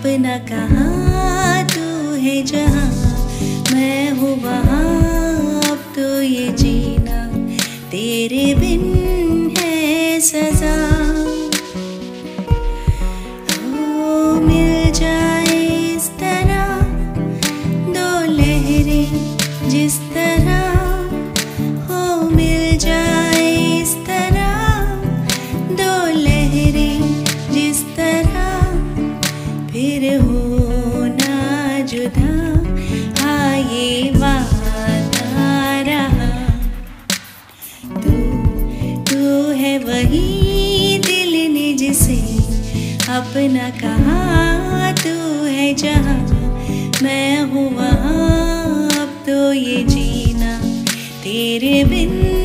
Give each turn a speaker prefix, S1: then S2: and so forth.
S1: अपना कहाँ तू है जहाँ मैं हूँ वहाँ। अब तो ये जीना तेरे बिन है सजा। ओ मिल जाए इस तरह दो लहरें जिस तरह, हो मिल जाए इस तरह दो लहरें जिस तरह, फिर हो ना जुदा। हाँ ये वादा रहा। तू है वही दिल ने जिसे अपना कहा। तू है जहाँ मैं हूँ वहाँ। अब तो ये जीना तेरे बिन